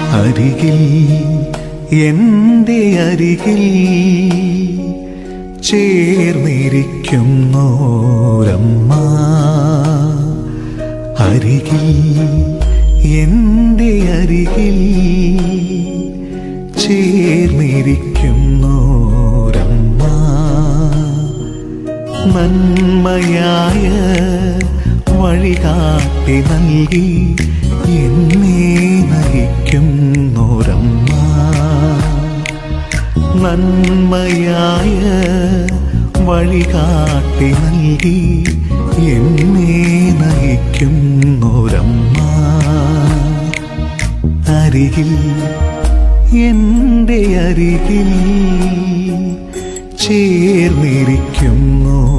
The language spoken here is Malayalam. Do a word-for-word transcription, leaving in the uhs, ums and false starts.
അരികിൽ എൻ്റെ അരികിൽ ചേർന്നിരിക്കുന്നോരമ്മ, അരികിൽ എൻ്റെ അരികിൽ ചേർന്നിരിക്കുന്നോരമ്മ, നന്മയായ വഴികാട്ടി നൽകി എന്നെ നയിക്കുന്നോരമ്മ, നന്മയായ വഴികാട്ടി നൽകി എന്നെ നയിക്കുന്നോരമ്മ, അരികിൽ എൻ്റെ അരികിൽ ചേർന്നിരിക്കുന്നു